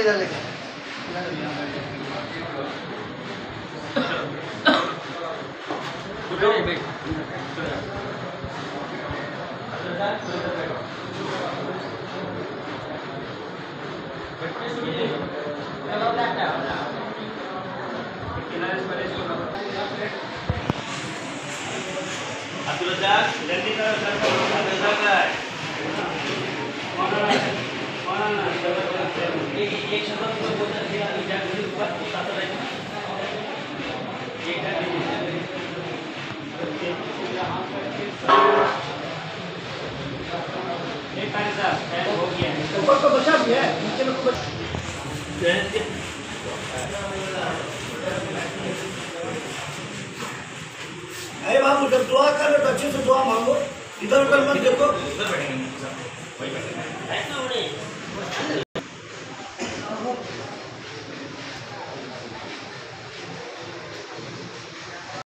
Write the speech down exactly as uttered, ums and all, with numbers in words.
इधर लेके जल्दी करो सर एक एक शब्द को बोलना है अभी जाकर ऊपर साथ रहे एक एक पानी साहब हो गया ऊपर को बचा भी है नीचे में को अरे बाबू जब दुआ करो तो अच्छे से दुआ मांगो इधर उधर मत देखो उधर बैठेंगे सब वही बैठेंगे